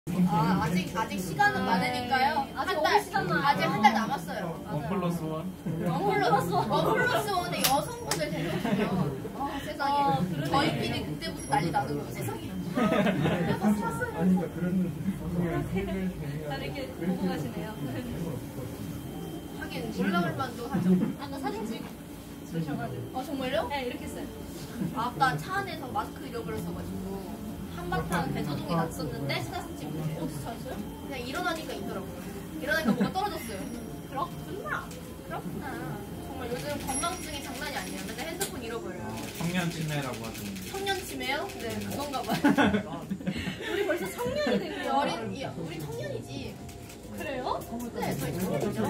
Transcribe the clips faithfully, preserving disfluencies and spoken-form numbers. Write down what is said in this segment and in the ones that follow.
아, 아직 아직 시간은 많으니까요. 아직 한 달, 시간 많아요. 아직 한 달 남았어요. 원 플러스 원. 원 플러스 원, 원 플러스 원에 여성분들 데려오시면 아 세상에 아, 저희 끼리 그때부터 난리 나는 거예요. 세상에. 아니 그러니까 그런 다 이렇게 보고 가시네요. 하긴 올라올 만도 하죠. 아까 사진 찍으셔가지고. 아 정말요? 네, 이렇게 했어요. 아까 차 안에서 마스크 잃어버렸어가지고 한바탕 대소동이 났었는데 스타스 찍고 어디서 찾았어요? 그냥 일어나니까 있더라고요. 일어나니까 뭐가 떨어졌어요. 그렇구나. 그렇구나. 정말 요즘 건망증이 장난이 아니에요. 맨날 핸드폰 잃어버려요. 청년 치매라고 하던데. 청년 치매요? 네, 그건가 봐요. 우리 벌써 청년이 된 우리 거예요. 어린, 이, 우리 청년이지. 그래요? 네, 저희 청년이죠.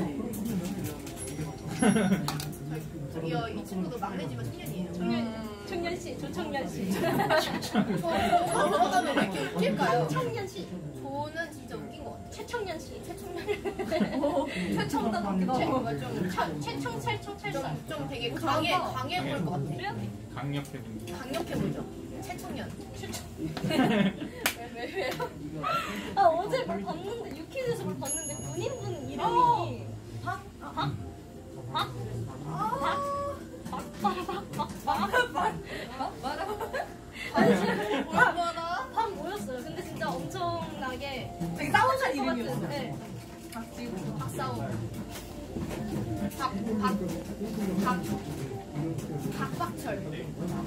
저희, 저기요, 이 친구도 막내지만 청년이에요. 청년, 청년씨, 조청년씨. 저, 저 들어가면 왜 이렇게 웃길까요? 청년씨. 저는 진짜 웃긴 것 같아요. 최청년씨. 최청년. 최청단 웃기도 하고. 좀, 참, 최청, 찰청, 찰쌀. 좀, 좀 되게 강해, 강해 보일 것 같아. 그래요? 강력해 보인다. 강력해 보이죠? 최청년. 왜, 왜요? 아, 어제 뭘 봤는데, 유퀴즈에서 뭘 봤는데, 군인분 이름이. 박? 박? 박? 박? 박? 박? 박? 박? 박? 말하고. 아니, 뭐야? 박 뭐였어요? 근데 진짜 엄청나게. 되게 싸우는 것 이름이었어. 같은, 네. 박지우, 박사우. 박, 박, 박, 박박철.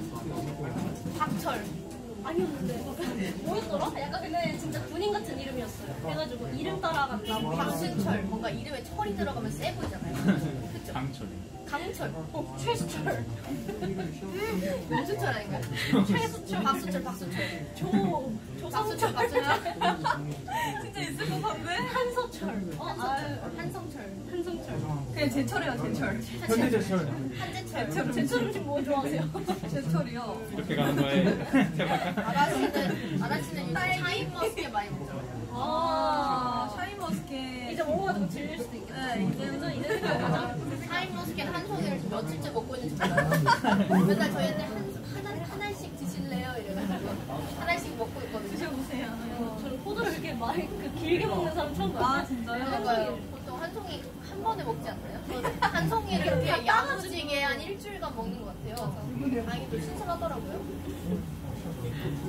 박철. 아니었는데. 뭐였더라? 약간 근데 진짜 군인 같은 이름이었어요. 그래가지고 이름 따라간다고. 박순철. 뭔가 이름에 철이 들어가면 세 보이잖아요. 그쵸? 강철. 강철. 어, 최수철. 윤수철 아닌가요? 최수철. 박수철, 박수철. 조, 박수철, 조성철. 박수철. 진짜 있을 것 같네. 한서철. 어, 아유. 한성철. 한성철. 그냥 제철이요, 제철. 현대제철. 한제철. 제철 음식 뭐 좋아하세요? 제철이요. 이렇게 가는 거예요. 대박. 아가씨는, 아가씨는 요즘 샤인머스켓 많이 먹더라고요. 아, 샤인머스켓. 이제 먹어가지고 질릴 수도 있겠다. 네, 이제는 이제 생각하자. 샤인머스켓 한 송이를 지금 며칠째 먹고 있는지 몰라요. 맨날 저희한테 한, 하나, 하나씩 드실래요? 이래가지고 하나씩 먹고 있거든요. 드셔보세요. 어, 저는 포도를 이렇게 많이 그 길게 먹는 사람 처음 봤어요. 아, 진짜요? 그러니까요. 보통 한 송이 한 번에 먹지 않나요? 한 송이를 이렇게 야무지게 한 일주일간 먹는 것 같아요. 그래서 다행히도 신선하더라고요.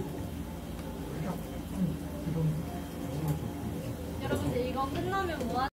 여러분들 이거 끝나면 뭐